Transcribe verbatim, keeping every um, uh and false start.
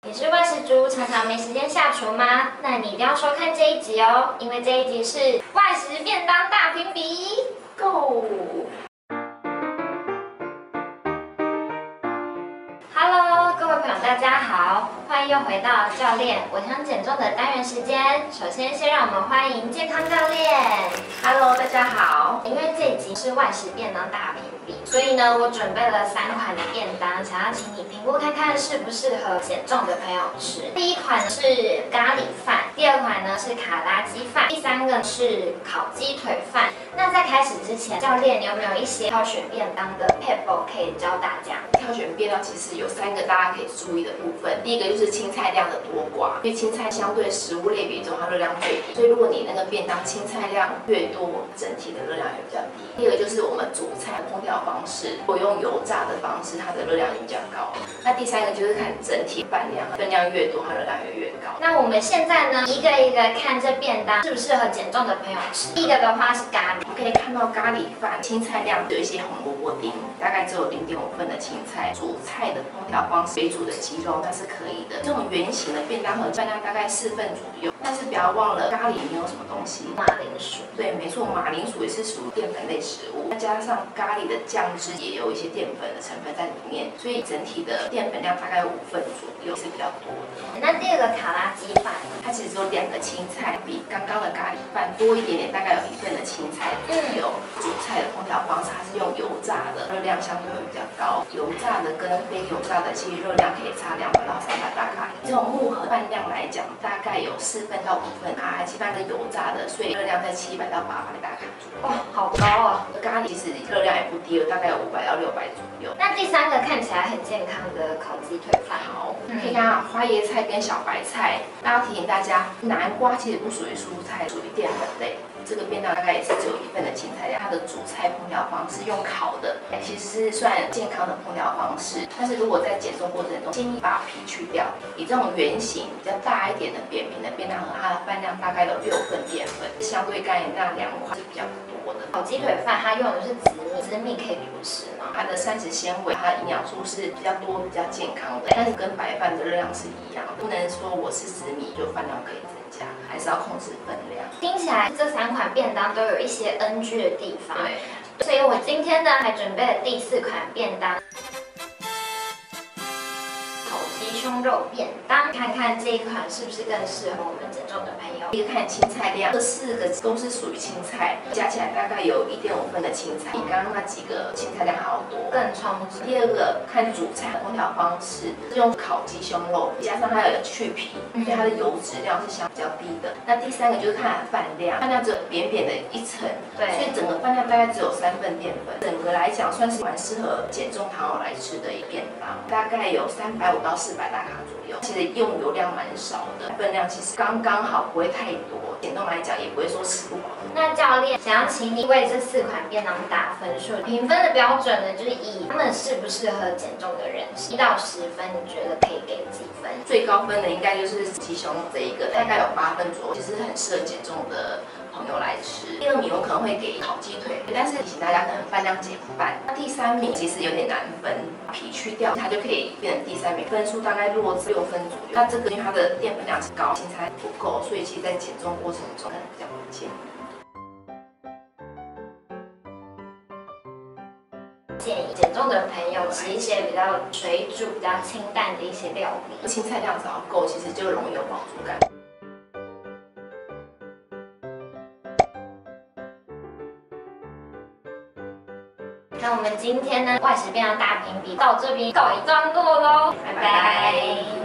你是外食族，常常没时间下厨吗？那你一定要收看这一集哦，因为这一集是外食便当大评比 ，Go！ Hello， 各位朋友，大家好，欢迎又回到教练我想减重的单元时间。首先，先让我们欢迎健康教练。 Hello， 大家好。 因为这一集是外食便当大评比，所以呢，我准备了三款的便当，想要请你评估看看适不适合减重的朋友吃。第一款是咖喱饭，第二款呢是卡拉鸡饭，第三个是烤鸡腿饭。那在开始之前，教练你有没有一些挑选便当的 tips 可以教大家？ 挑选便当其实有三个大家可以注意的部分。第一个就是青菜量的多寡，因为青菜相对食物类比中它热量最低，所以如果你那个便当青菜量越多，整体的热量也比较低。第二个就是我们煮菜的烹调方式，如果用油炸的方式，它的热量也比较高。那第三个就是看整体饭量，分量越多，它热量也越高。 那我们现在呢，一个一个看这便当适不适合减重的朋友吃。第一个的话是咖喱， 可以看到咖喱饭青菜量有一些红萝卜丁，大概只有零点五份的青菜。煮菜的烹调方式为主的鸡肉那是可以的。这种圆形的便当盒饭量大概四份左右，但是不要忘了咖喱里面有什么东西？ 马铃薯。 对，没错，马铃薯也是属于淀粉类食物，再加上咖喱的酱汁也有一些淀粉的成分在里面，所以整体的淀粉量大概五份左右是比较多的。 那第二个卡拉鸡饭， 它其实只有两个青菜，比刚刚的咖喱饭多一点点，大概有一份的青菜左右。煮菜的烹调方式它是用油炸的，热量相对会比较高。油炸的跟非油炸的其实热量可以差两百到三百大卡。这种木盒饭量来讲，大概有四份到五份，卡拉鸡饭是油炸的，所以热量在七百到八百大卡左右。 哇，好高啊！ 咖喱其实热量也不低了，大概有五百到六百左右。 那第三个看起来很健康的烤鸡腿饭， 好，可以看到花椰菜跟小白菜。那要提醒大家，南瓜其实不属于蔬菜，属于淀粉类。这个便当大概也是只有一份的青菜量，它的煮菜烹调方式用烤的，其实是算健康的烹调方式。但是如果在减重过程中，建议把皮去掉，以这种圆形比较大一点的扁平的便当盒，它的饭量大概有六份淀粉，相对钙钠两块是比较多的。 烤鸡腿饭它用的是紫米，紫米可以不吃吗？ 它的膳食纤维，它的营养素是比较多、比较健康的，但是跟白饭的热量是一样的，不能说我吃紫米就饭量可以增加，还是要控制分量。 听起来这三款便当都有一些 N G 的地方， 对， 所以我今天呢还准备了第四款便当。胸肉便当，看看这一款是不是更适合我们减重的朋友。 一个看青菜量，这四个都是属于青菜，加起来大概有一点五份的青菜，比刚刚那几个青菜量还要多， 更充足。 第二个看煮菜烹调方式，是用烤鸡胸肉，加上它有去皮，所以它的油脂量是相比较低的。那第三个就是看饭量，饭量只有扁扁的一层， 对， 所以整个饭量大概只有三份淀粉，整个来讲算是蛮适合减重糖友来吃的一便当，大概有三百五到四百大卡左右。其实用油量蛮少的，分量其实刚刚好，不会太多。减重来讲也不会说吃不饱。 那教练想要请你为这四款便当打分数，评分的标准呢，就是以他们适不适合减重的人，一到十分，你觉得可以给几分？ 最高分的应该就是鸡胸肉这一个，大概有八分左右，其实很适合减重的朋友来吃。第二名我可能会给烤鸡腿，但是提醒大家可能饭量减半。那第三名其实有点难分，皮去掉它就可以变成第三名，分数大概落至六分左右。那这个因为它的淀粉量是高，青菜不够，所以其实在减重过程中可能比较不建议。 建议减重的朋友吃一些比较水煮、比较清淡的一些料理， 青菜量只要够，其实就容易有饱足感。 那我们今天呢外食便当大评比到这边告一段落喽，拜拜。